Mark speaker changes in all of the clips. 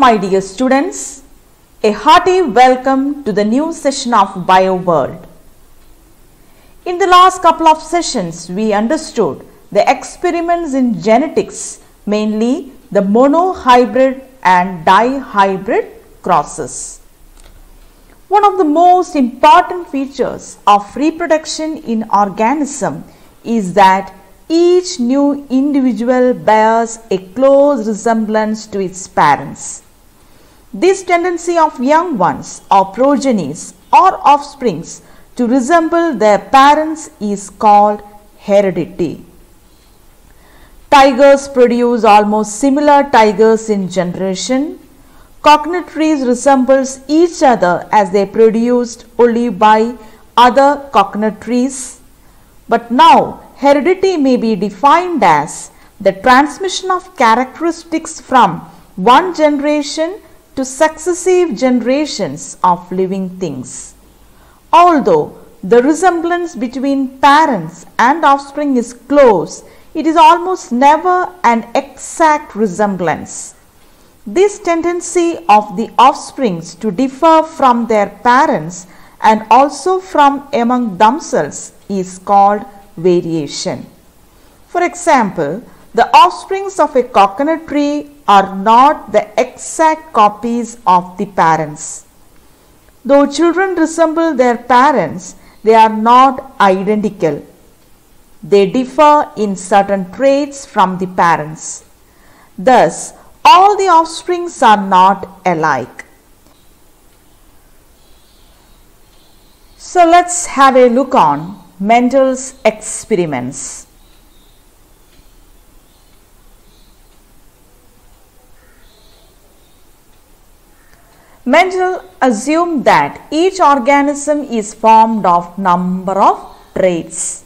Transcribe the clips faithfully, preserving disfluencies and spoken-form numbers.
Speaker 1: my dear students, a hearty welcome to the new session of BioWorld. In the last couple of sessions, we understood the experiments in genetics, mainly the monohybrid and dihybrid crosses. One of the most important features of reproduction in organism is that each new individual bears a close resemblance to its parents. This tendency of young ones or progenies or offsprings to resemble their parents is called heredity. Tigers produce almost similar tigers in generation. Coconut trees resembles each other as they produced only by other coconut trees. But now heredity may be defined as the transmission of characteristics from one generation to successive generations of living things. Although the resemblance between parents and offspring is close, it is almost never an exact resemblance. This tendency of the offsprings to differ from their parents and also from among themselves is called variation. For example, the offsprings of a coconut tree are not the exact copies of the parents. Though children resemble their parents, they are not identical. They differ in certain traits from the parents. Thus, all the offsprings are not alike. So let's have a look on Mendel's experiments. Mendel assumed that each organism is formed of number of traits.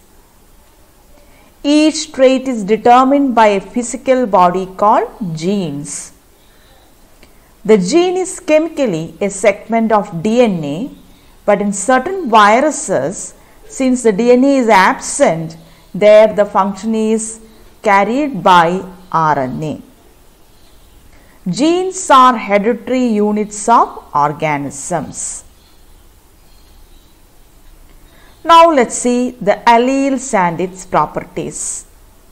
Speaker 1: Each trait is determined by a physical body called genes. The gene is chemically a segment of D N A, but in certain viruses, since the D N A is absent, there the function is carried by R N A. Genes are hereditary units of organisms. Now let's see the alleles and its properties.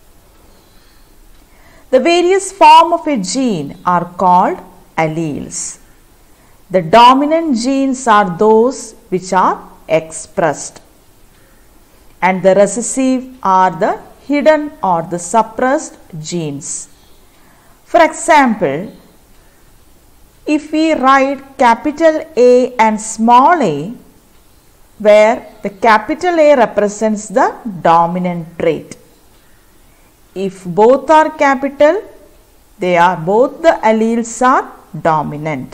Speaker 1: The various forms of a gene are called alleles. The dominant genes are those which are expressed, and the recessive are the hidden or the suppressed genes. For example, if we write capital A and small a, where the capital A represents the dominant trait. If both are capital, they are both the alleles are dominant.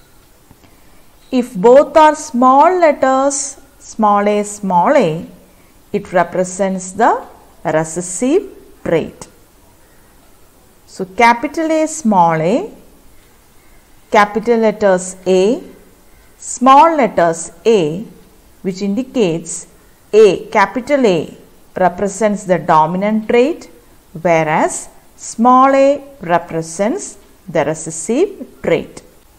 Speaker 1: If both are small letters, small a, small a, it represents the recessive trait. So capital A, small a, capital letters A, small letters a, which indicates A, capital A represents the dominant trait, whereas small a represents the recessive trait.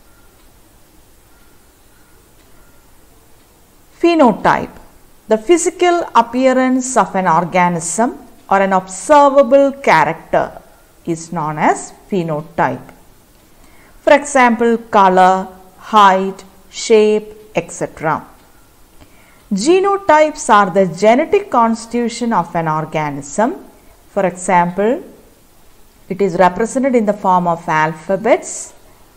Speaker 1: Phenotype. The physical appearance of an organism or an observable character is known as phenotype. For example, color, height, shape, et cetera. Genotypes are the genetic constitution of an organism. For example, it is represented in the form of alphabets.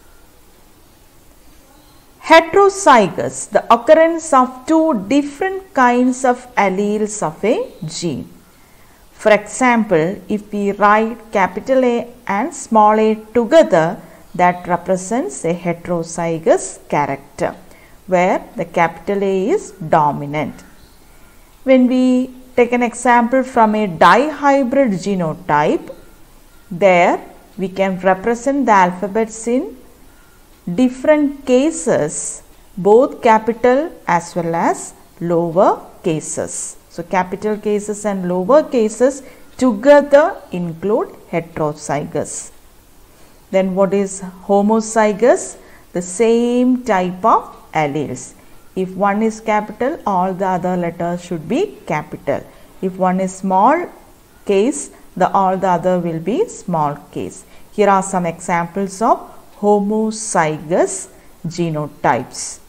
Speaker 1: Heterozygous, the occurrence of two different kinds of alleles of a gene. For example, if we write capital A and small a together, that represents a heterozygous character, where the capital A is dominant. When we take an example from a dihybrid genotype, there we can represent the alphabets in different cases, both capital as well as lower cases. So capital cases and lower cases together include heterozygous. Then what is homozygous? The same type of alleles. If one is capital, all the other letters should be capital. If one is small case, the all the other will be small case. Here are some examples of homozygous genotypes.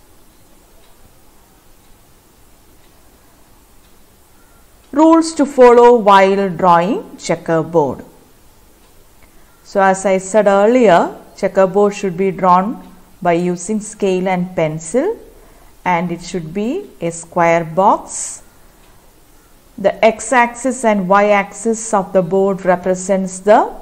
Speaker 1: Rules to follow while drawing checkerboard. So as I said earlier, checkerboard should be drawn by using scale and pencil, and it should be a square box. The x-axis and y-axis of the board represents the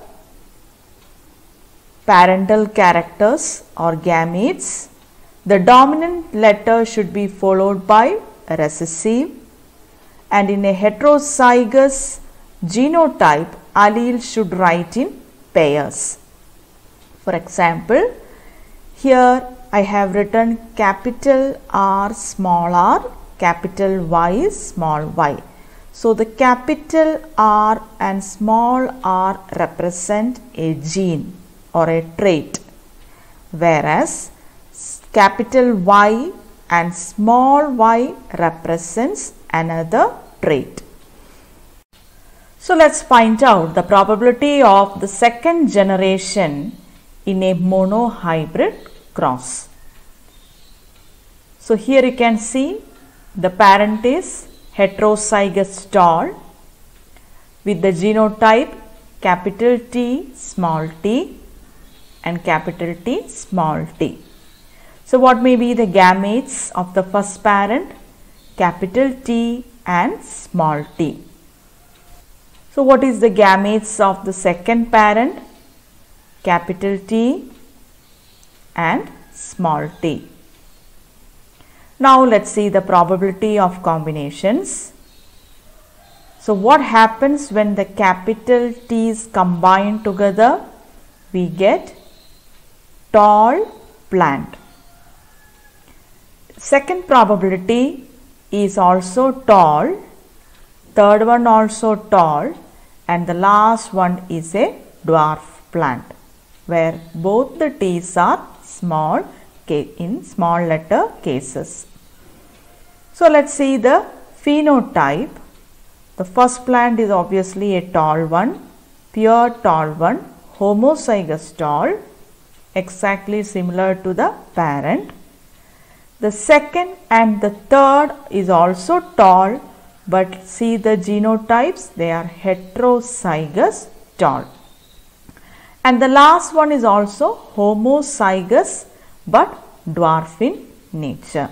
Speaker 1: parental characters or gametes. The dominant letter should be followed by a recessive, and in a heterozygous genotype, allele should write in pairs. For example, here I have written capital R small r, capital Y small y. So the capital R and small r represent a gene or a trait, whereas capital Y and small y represents another trait. So let's find out the probability of the second generation in a monohybrid cross. So here you can see the parent is heterozygous tall with the genotype capital T small t and capital T small t. So what may be the gametes of the first parent? Capital T and small t. So what is the gametes of the second parent? Capital T and small t. Now let's see the probability of combinations. So what happens when the capital T's combine together? We get tall plant. Second probability is also tall, third one also tall, and the last one is a dwarf plant, where both the T's are small in small letter cases. So let's see the phenotype. The first plant is obviously a tall one, pure tall one, homozygous tall, exactly similar to the parent. The second and the third is also tall, but see the genotypes, they are heterozygous tall. And the last one is also homozygous but dwarf in nature.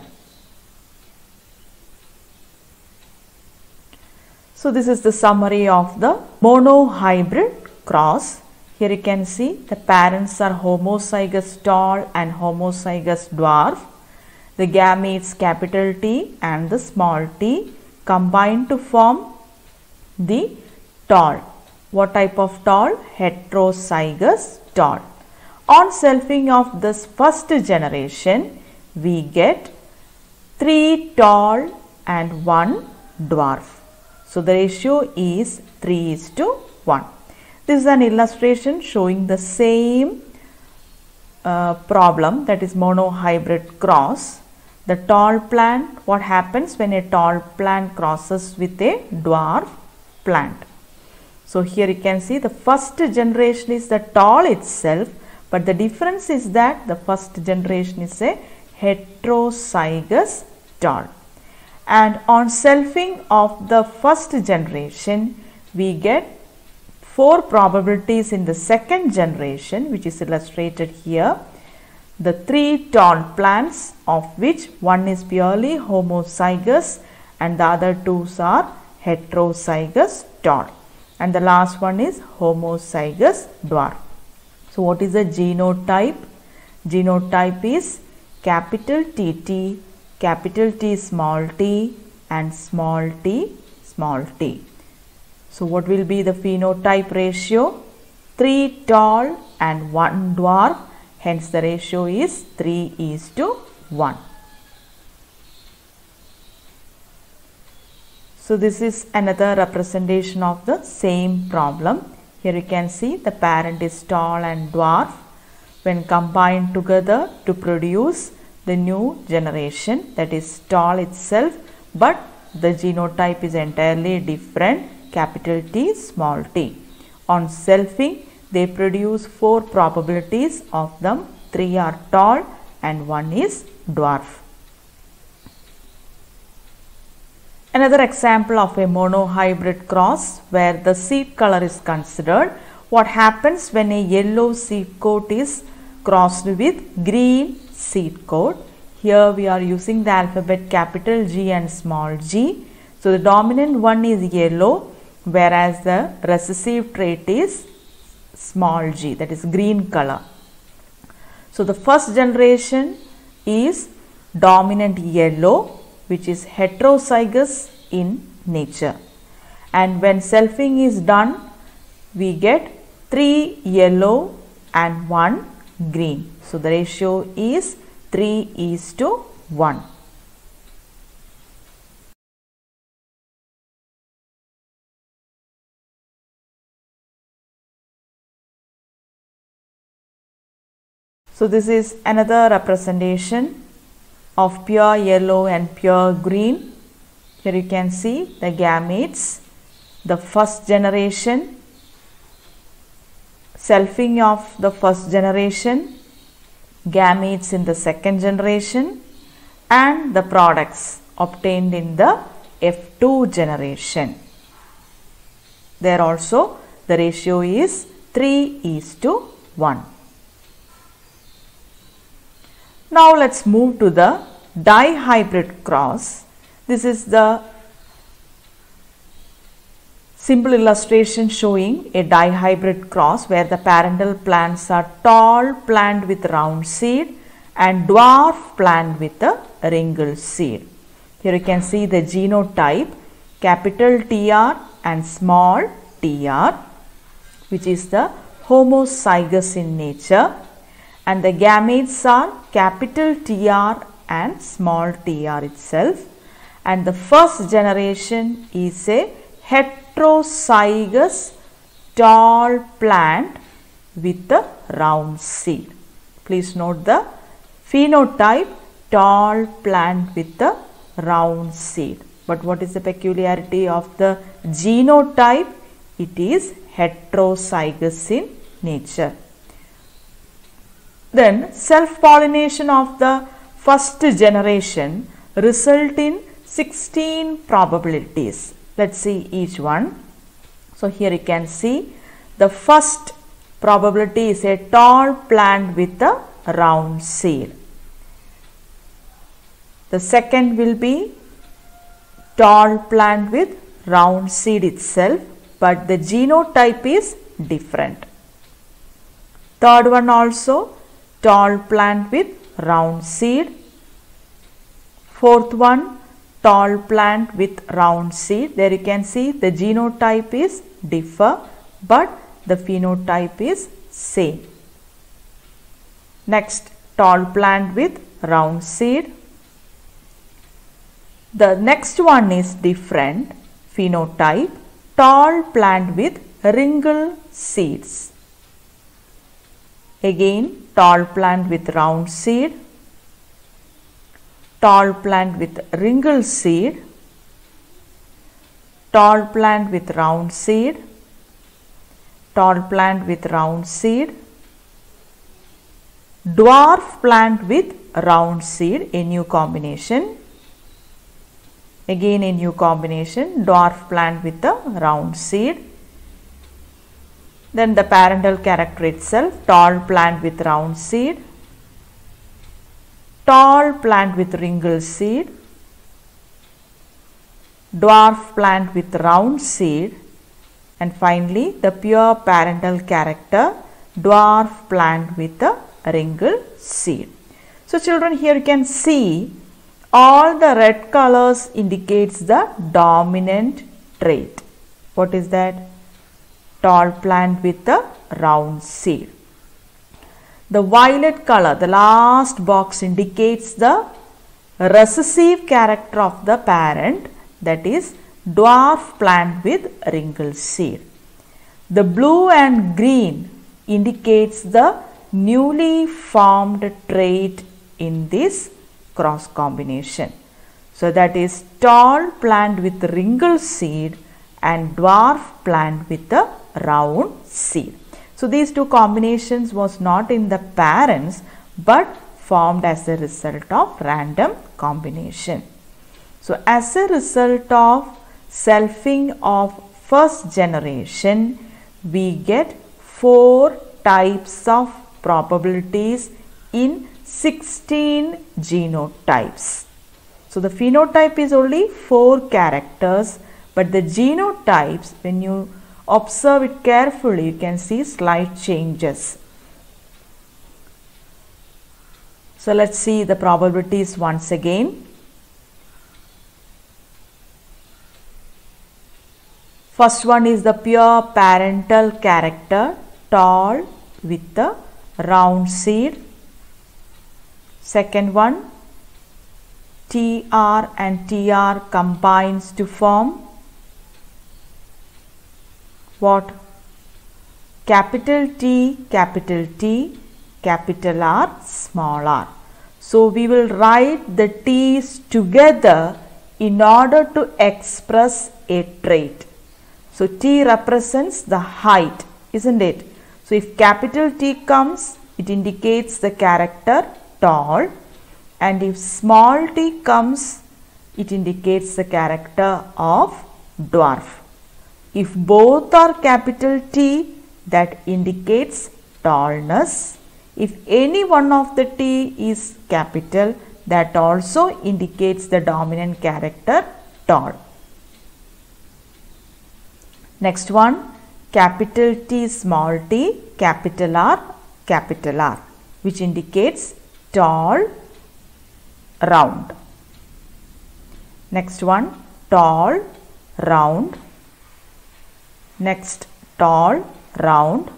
Speaker 1: So this is the summary of the monohybrid cross. Here you can see the parents are homozygous tall and homozygous dwarf. The gametes capital T and the small t combine to form the tall. What type of tall? Heterozygous tall. On selfing of this first generation, we get three tall and one dwarf. So the ratio is three is to one. This is an illustration showing the same uh, problem, that is monohybrid cross. The tall plant, what happens when a tall plant crosses with a dwarf plant? So here you can see the first generation is the tall itself, but the difference is that the first generation is a heterozygous tall. And on selfing of the first generation, we get four probabilities in the second generation, which is illustrated here. The three tall plants, of which one is purely homozygous and the other two are heterozygous tall, and the last one is homozygous dwarf. So what is the genotype? Genotype is capital T T, capital T small t and small t small t. So what will be the phenotype ratio? three tall and one dwarf. Hence the ratio is three is to one. So this is another representation of the same problem. Here you can see the parent is tall and dwarf. when combined together to produce the new generation, that is tall itself, but the genotype is entirely different, capital T, small t. On selfing, they produce four probabilities of them, three are tall and one is dwarf. Another example of a monohybrid cross where the seed color is considered. What happens when a yellow seed coat is crossed with green seed coat? Here we are using the alphabet capital G and small g. So the dominant one is yellow, whereas the recessive trait is small g, that is green color. So the first generation is dominant yellow, which is heterozygous in nature. And when selfing is done, we get three yellow and one green. So the ratio is three is to one. So this is another representation of pure yellow and pure green. Here you can see the gametes, the first generation, selfing of the first generation, gametes in the second generation, and the products obtained in the F two generation. There also the ratio is three is to one. Now let's move to the dihybrid cross. This is the simple illustration showing a dihybrid cross where the parental plants are tall plant with round seed and dwarf plant with a ringled seed. Here you can see the genotype, capital T R and small t r, which is the homozygous in nature, and the gametes are capital T R and small t r itself, and the first generation is a heterozygous tall plant with a round seed. Please note the phenotype, tall plant with a round seed. But what is the peculiarity of the genotype? It is heterozygous in nature. Then self-pollination of the first generation result in sixteen probabilities. Let's see each one. So here you can see the first probability is a tall plant with a round seed. The second will be tall plant with round seed itself, but the genotype is different. Third one also tall plant with round seed. Fourth one tall plant with round seed. There you can see the genotype is differ, but the phenotype is same. Next, tall plant with round seed. The next one is different phenotype, tall plant with ringled seeds. Again, tall plant with round seed, tall plant with ringled seed, tall plant with round seed, tall plant with round seed, dwarf plant with round seed, a new combination. Again a new combination, dwarf plant with a round seed. Then the parental character itself, tall plant with round seed, tall plant with ringled seed, dwarf plant with round seed, and finally the pure parental character, dwarf plant with a ringled seed. So children, here you can see all the red colors indicates the dominant trait. What is that? Tall plant with a round seed. The violet color, the last box, indicates the recessive character of the parent, that is dwarf plant with ringled seed. The blue and green indicates the newly formed trait in this cross combination. So that is tall plant with wrinkled seed and dwarf plant with a round seed. So these two combinations was not in the parents but formed as a result of random combination. So as a result of selfing of first generation, we get four types of probabilities in sixteen genotypes. So the phenotype is only four characters, but the genotypes, when you observe it carefully, you can see slight changes. So let's see the probabilities once again. First one is the pure parental character, tall with a round seed. Second one, T R and T R combines to form what? Capital T, capital T, capital R, small r. So we will write the T's together in order to express a trait. So T represents the height, isn't it? So if capital T comes, it indicates the character tall, and if small t comes, it indicates the character of dwarf. If both are capital T, that indicates tallness. If any one of the T is capital, that also indicates the dominant character tall. Next one, capital T, small t, capital R, capital R, which indicates tall, round. Next one, tall, round. Next, tall, round.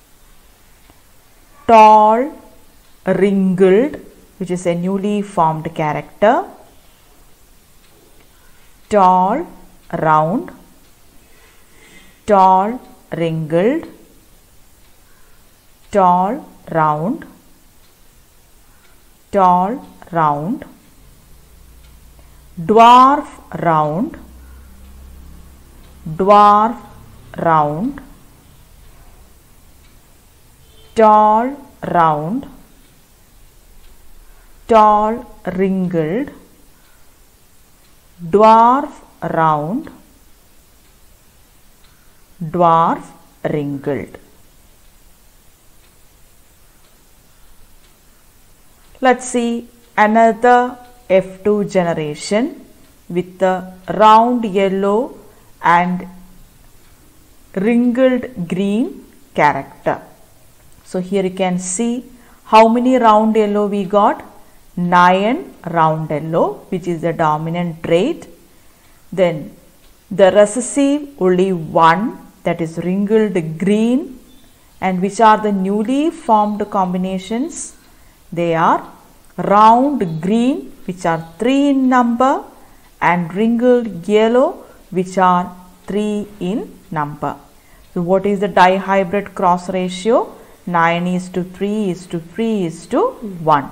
Speaker 1: Tall, wrinkled, which is a newly formed character. Tall, round. Tall, wrinkled. Tall, round. Tall, round. Dwarf, round. Dwarf, round. Tall, round. Tall, wrinkled. Dwarf, round. Dwarf, wrinkled. Let's see another F two generation with the round yellow and wrinkled green character. So here you can see how many round yellow we got. Nine round yellow, which is the dominant trait. Then the recessive only one, that is wrinkled green. And which are the newly formed combinations? They are round green, which are three in number, and wrinkled yellow, which are three in number. So what is the dihybrid cross ratio? nine is to three is to three is to one.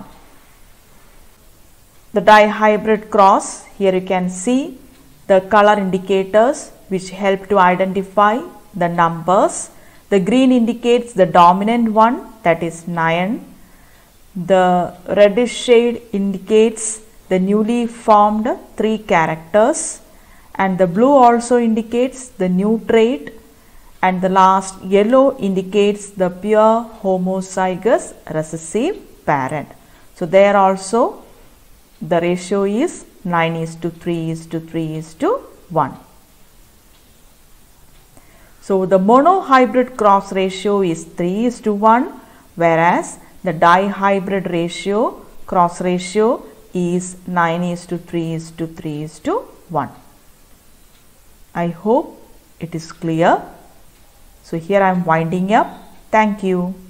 Speaker 1: The dihybrid cross, here you can see the color indicators which help to identify the numbers. The green indicates the dominant one, that is nine. The reddish shade indicates the newly formed three characters, and the blue also indicates the new trait, and the last yellow indicates the pure homozygous recessive parent. So there also the ratio is nine is to three is to three is to one. So the monohybrid cross ratio is three is to one, whereas the dihybrid ratio, cross ratio, is nine is to three is to three is to one. I hope it is clear. So here I am winding up. Thank you.